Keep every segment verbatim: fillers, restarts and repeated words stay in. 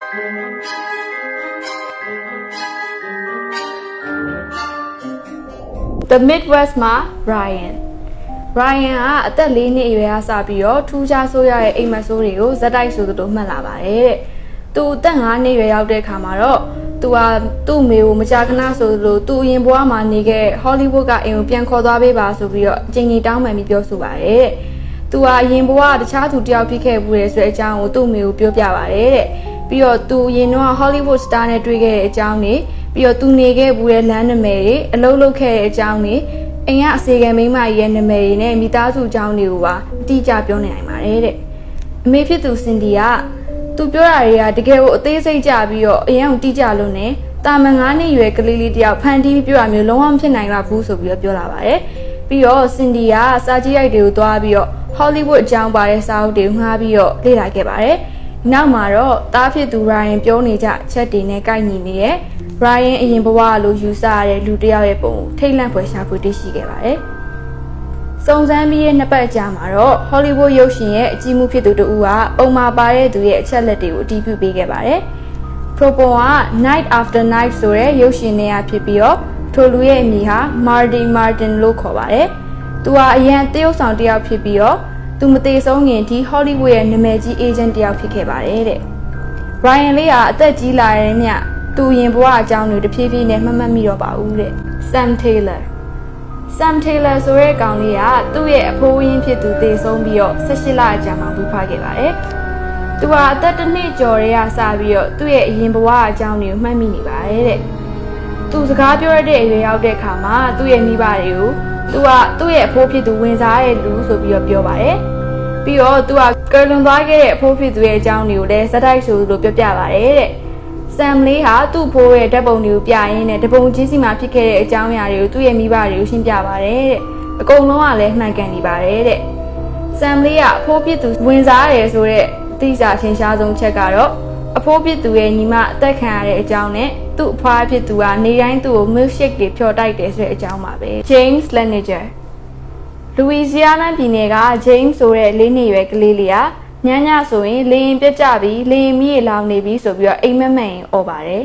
The Midwest မှာ Ryan Ryan ကအသက်၄နှစ်အရွယ်ကစပြီးတော့ထူးခြားဆိုးရတဲ့အိမ်မက်ဆိုးတွေကိုဇက်တိုက်ဆိုသလိုမှတ်လာပါတယ်တဲ့။သူအသက်၅နှစ်ရွယ်ရောက်တဲ့အခါမှာတော့သူကသူ့မေကိုမကြာခဏဆိုသလိုသူအရင်ဘဝမှာနေခဲ့ Hollywood ကအိမ်ကိုပြန်ခေါ်သွားပေးပါဆိုပြီးတော့အချိန်ကြီးတောင်းပန်ပြီးပြောဆိုပါတယ်တဲ့။သူကအရင်ဘဝတခြားသူတယောက်ဖြစ်ခဲ့ဘူးတဲ့ဆိုတဲ့အကြောင်းကိုသူ့မေကိုပြောပြပါတယ်တဲ့။ပြီးတော့သူအရင်တော့ Hollywood star နဲ့တွေ့ခဲ့တဲ့အကြောင်းတွေပြီးတော့သူနေခဲ့ဘူးတဲ့လမ်းနာမည်တွေအလုပ်လုပ်ခဲ့တဲ့အကြောင်းတွေအိမ်ကအစီကံမိန်းမကြီးရဲ့နာမည်တွေနဲ့မိသားစုအကြောင်းတွေကိုပါအတိအကျပြောနေနိုင်ပါတယ်တဲ့အမေဖြစ်သူစင်ဒီကသူပြောတာတွေကတကယ်ကိုအသေးစိတ်ကြပြီးတော့အရင်ကတိကျလို့နဲ့တာမန်၅နှစ်ရွယ်ကလေးလေးတယောက်ဖန်တီးပြီးပြောရမျိုးလုံးဝမဖြစ်နိုင်တော့ဘူးဆိုပြီးတော့ပြောလာပါတယ်ပြီးတော့စင်ဒီကစာကြည့်ရိုက်တွေကိုသွားပြီးတော့ Hollywood အကြောင်းပါတဲ့စာအုပ်တွေကိုငှားပြီးတော့လေ့လာခဲ့ပါတယ်နောက်မှာတော့တားဖြစ်သူ Ryan ပြောနေကြချက်တွေနဲ့ကိုက်ညီနေတဲ့ Ryan အရင်ဘဝလိုယူဆရတဲ့လူတစ်ယောက်ရဲ့ပုံကိုထိတ်လန့်ဖွယ်ရှာဖွေတွေ့ရှိခဲ့ပါတယ်။စုံစမ်းပြီးရဲ့နှစ်ပတ်ကြာမှာတော့ Hollywood ရုပ်ရှင်ရဲ့အကြီးမှုဖြစ်သူတူကပုံမှာပါတဲ့သူရဲ့အချက်လက်တွေကိုအတည်ပြုပေးခဲ့ပါတယ်။ Propon က Night After Night ဆိုတဲ့ရုပ်ရှင်နေရာဖြစ်ပြီးတော့ထိုလူရဲ့အမည်ဟာ Marty Martin လို့ခေါ်ပါတယ်။သူဟာအရန်သရုပ်ဆောင်တစ်ယောက်ဖြစ်ပြီးတော့သူမသေးဆုံးခင်ဒီ Hollywood ရဲ့နာမည်ကြီး agent တစ်ယောက်ဖြစ်ခဲ့ပါတယ်တဲ့။ Ryan လေးကအသက်ကြီးလာတဲ့မြတ်သူရင်ဘဝအကြောင်းတွေတဖြည်းဖြည်းနဲ့မှတ်မှတ်မိတော့ပါဘူးတဲ့ Sam Taylor Sam Taylor ဆိုတဲ့ကောင်လေးကသူ့ရဲ့အဖိုးရင်းဖြစ်သူသေဆုံးပြီးတော့၁၈လအကြာမှာမူဖခဲ့ပါတယ်သူဟာအသက်တစ်နှစ်ကျော်ရဲကစပြီးတော့သူ့ရဲ့အရင်ဘဝအကြောင်းတွေကိုမှတ်မိနေပါတယ်တဲ့သူစကားပြောရတဲ့အရွယ်ရောက်တဲ့အခါမှာသူ့ရဲ့မိဘတွေကိုသူကသူ့ရဲ့အဖိုးဖြစ်သူဝင်စားတဲ့လူဆိုပြီးတော့ပြောပါတယ်ပြီးတော့သူကကယ်လွန်သွားခဲ့တဲ့အဖိုးဖြစ်သူရဲ့အကြောင်းတွေကိုလည်းဇက်တိုက်ဆိုလိုပြောပြပါတယ်တဲ့Sam လေးဟာသူ့ဖိုးရဲ့ဓာတ်ပုံတွေကိုပြရင်းနဲ့ဓာတ်ပုံကြီးစီမှာဖြစ်ခဲ့တဲ့အကြောင်းအရာတွေကိုသူ့ရဲ့မိဘတွေကိုရှင်းပြပါတယ်တဲ့အကုန်လုံးကလည်းမှန်ကန်နေပါတယ်တဲ့ Sam လေးကအဖိုးဖြစ်သူဝင်စားတယ်ဆိုတဲ့အသိစာထင်ရှားဆုံးချက်ကတော့အဖိုးဖြစ်သူရဲ့ညီမအသက်ခံရတဲ့အကြောင်းနဲ့သူ့အဖွားဖြစ်သူကနေတိုင်းသူ့ကို milkshake တွေဖြော်တိုက်တယ်ဆိုတဲ့အကြောင်းပါပဲ James Laniger Louisiana ပြည်နယ်က James ဆိုတဲ့လေးနှစ်ရွယ်ကလေးလေးကညညဆိုရင်လေရင်ပြက်ကြပြီးလေရင်မီးလောင်နေပြီဆိုပြီးတော့အိမ်မက်မက်ရင်អော်ပါတယ်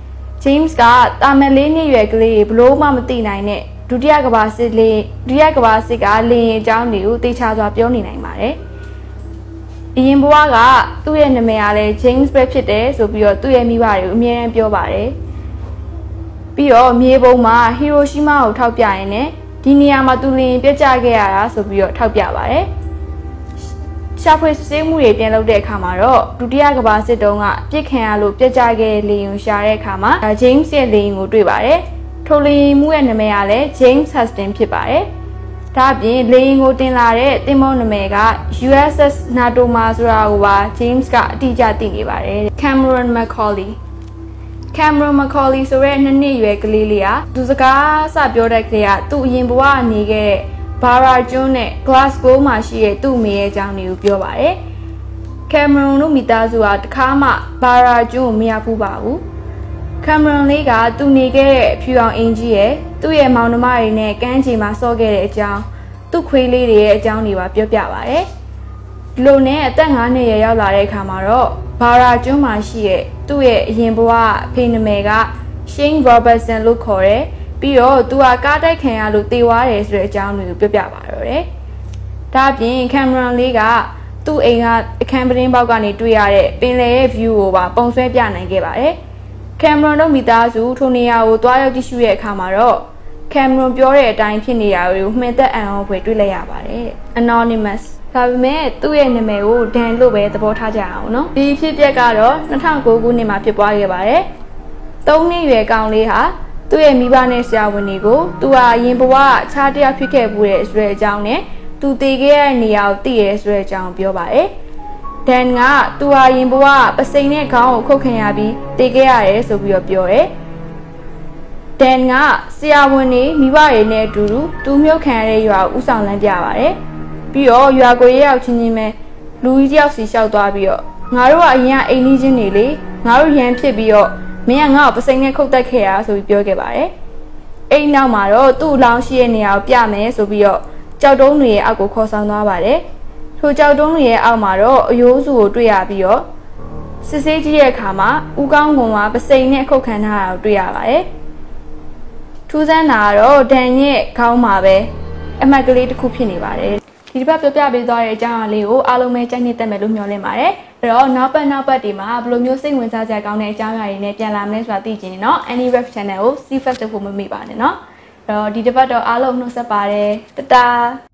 James ကတာမန်လေးနှစ်ရွယ်ကလေးဘလို့မှမသိနိုင်တဲ့ဒုတိယကမ္ဘာစစ်လေဒုတိယကမ္ဘာစစ်ကလေရင်အကြောင်းတွေကိုသိချစွာပြောနေနိုင်ပါတယ်အရင်ဘဝကသူ့ရဲ့နာမည်ကလည်း James ပဲဖြစ်တယ်ဆိုပြီးတော့သူ့ရဲ့မိဘတွေကိုအမြဲတမ်းပြောပါတယ်ပြီးတော့မြေပုံမှာဟီရိုရှီမာကိုထောက်ပြရင်းနဲ့ဒီနေရာမှာသူလေရင်ပြက်ကြခဲ့ရတာဆိုပြီးတော့ထောက်ပြပါတယ်ရှာဖွေစစ်ဆေးမှုတွေပြန်လုပ်တဲ့အခါမှာတော့ဒုတိယကမ္ဘာစစ်တုန်းကပြစ်ခံရလို့ပြက်ကျခဲ့တဲ့လေယာဉ်ရှာတဲ့အခါမှာ James ရဲ့လေယာဉ်ကိုတွေ့ပါတယ်။ထိုလေယာဉ်မှုရဲ့နာမည်ကလည်း James Huston ဖြစ်ပါတယ်။ဒါ့အပြင်လေယာဉ်ကိုတင်လာတဲ့သင်္ဘောနာမည်က U S S Natoma ဆိုတာကိုပါ James ကအတိအကျသိနေပါတယ်။ Cameron Macaulay Cameron Macaulay ဆိုတဲ့နှစ်နှစ်ရွယ်ကလေးလေးကသူစကားစပြောတဲ့ကလေးကသူ့အရင်ဘဝနေခဲ့တဲ့ဘာရာကျွန်းနဲ့ Glasgow မှာရှိတဲ့သူ့မိရဲ့အကြောင်းတွေကိုပြောပါတယ်။ Cameron တို့မိသားစုကတခါမှဘာရာကျွန်းကိုမရောက်ဘူးပါဘူး။ Cameron လေးကသူနေခဲ့တဲ့အဖြူအောင်အင်ကြီးရဲ့သူ့ရဲ့မောင်နှမတွေနဲ့ကမ်းခြေမှာစောခဲ့တဲ့အကြောင်းသူ့ခွေးလေးတွေရဲ့အကြောင်းတွေပါပြောပြပါတယ်။ဒီလိုနဲ့အသက်၅နှစ်ရရောက်လာတဲ့အခါမှာတော့ဘာရာကျွန်းမှာရှိတဲ့သူ့ရဲ့အရင်ဘဝအဖေနာမည်က Shane Robertson လို့ခေါ်တယ်။ပြီးတော့သူကကားတိုက်ခံရလို့တေသွားတယ်ဆိုတဲ့အကြောင်းတွေကိုပြောပြပါတော့တယ်။ဒါ့အပြင် Cameron လေးကသူ့အိမ်ကအခန်းပတင်းပေါက်ကနေတွေ့ရတဲ့ပင်လယ်ရဲ့ view ကိုပါပုံဆွဲပြနိုင်ခဲ့ပါတယ်။ Cameron တို့မိသားစုထိုနေရာကိုတွားရောက်ကြည့်ရှုတဲ့အခါမှာတော့ Cameron ပြောတဲ့အတိုင်းဖြစ်နေတာကိုမှန်သက်အံ့ဩဖွယ်တွေ့လိုက်ရပါတယ်။ Anonymous ဒါပေမဲ့သူ့ရဲ့နာမည်ကိုဒန်လို့ပဲသဘောထားကြအောင်နော်။ဒီဖြစ်ပျက်ကတော့၂၀၀၉ခုနှစ်မှာဖြစ်ပွားခဲ့ပါတယ်။သုံးနှစ်ရွယ်ကောင်လေးဟာသူ့ရဲ့မိဘနဲ့ဆရာဝန်တွေကိုသူဟာအရင်ဘဝအခြားတစ်ယောက်ဖြစ်ခဲ့မှုတဲ့ဆိုတဲ့အကြောင်းနဲ့သူတည်ခဲ့တဲ့နေရာကိုသိရဲဆိုတဲ့အကြောင်းပြောပါတယ်။ဒန်ကသူဟာအရင်ဘဝပစိန်နဲ့ခေါင်းကိုခုတ်ခံရပြီးတည်ခဲ့ရတယ်ဆိုပြီးတော့ပြောတယ်။ဒန်ကဆရာဝန်တွေမိဘတွေနဲ့အတူတူသူမြုပ်ခံရတဲ့ရွာကိုဥဆောင်လမ်းပြပါတယ်။ပြီးတော့ရွာကိုရောက်ချင်းချင်းပဲလူကြီးတယောက်စီလျှောက်သွားပြီးတော့ငါတို့ကအရင်ကအိမ်ကြီးချင်းတွေလေငါတို့ရန်ဖြစ်ပြီးတော့မင်းကငါ့ကိုပစိန်နဲ့ခုတ်တက်ခဲ့ရဆိုပြီးပြောခဲ့ပါတယ်။အိမ်နောက်မှာတော့သူ့အလောင်းရှိတဲ့နေရာကိုပြမယ်ဆိုပြီးတော့ကြောက်တုံးတွေရဲ့အောက်ကိုခေါ်ဆောင်သွားပါတယ်။ထိုကြောက်တုံးတွေရဲ့အောက်မှာတော့အယိုးစုကိုတွေ့ရပြီးတော့စစ်ဆေးကြည့်တဲ့အခါမှာဦးကောင်းကွန်ကပစိန်နဲ့အခုတ်ခံထားတာကိုတွေ့ရပါတယ်ထူးဆန်းတာကတော့ဒန်ရဲ့ခေါင်းမှာပဲအမှတ်ကလေးတစ်ခုဖြစ်နေပါတယ်ဒီတစ်ပတ်ပြပြပေးသွားတဲ့အကြောင်းအရာလေးကိုအားလုံးပဲကြိုက်နေတတ်မယ်လို့မျှော်လင့်ပါတယ်အဲ့တော့နောက်ပတ်နောက်ပတ်ဒီမှာဘယ်လိုမျိုးစိတ်ဝင်စားစရာကောင်းတဲ့အကြောင်းအရာတွေနဲ့ပြန်လာမလဲဆိုတာသိချင်ရင်တော့ AnyRef Channel ကို See First ဖို့မမေ့ပါနဲ့เนาะအဲ့တော့ဒီတစ်ပတ်တော့အားလုံးနှုတ်ဆက်ပါတယ်တတာ